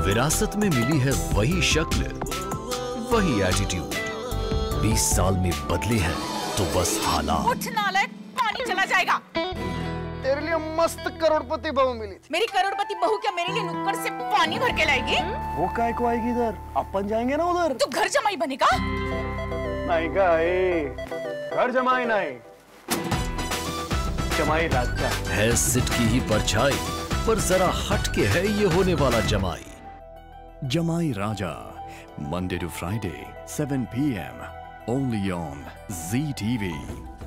विरासत में मिली है वही शक्ल, वही एटीट्यूड। 20 साल में बदले हैं तो बस हालात। उठ नालायक, पानी चला जाएगा। तेरे लिए मस्त करोड़पति बहू मिली थी। मेरी करोड़पति बहू क्या मेरे लिए नुक्कड़ से पानी भर के लाएगी? वो काय को आएगी इधर? अपन जाएंगे ना उधर। तू घर जमाई बनेगा? नहीं का घर जमाई नहीं, जमाई राजा है सिट की ही परछाई, पर जरा हटके है ये होने वाला जमाई। जमाई राजा, Monday to Friday, 7 p.m. only on ZTV.